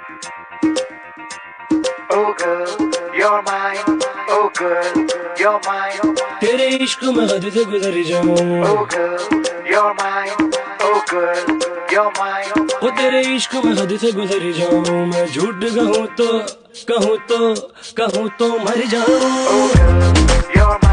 Oh girl, you're mine. Oh girl, you're mine. तेरे इश्क में हद से गुजर जाऊं. Oh girl, you're mine. Oh girl, you're mine. वो तेरे इश्क में हद से गुजर जाऊं. मैं झूठ कहूँ तो मर जाऊं. Oh girl, you're mine.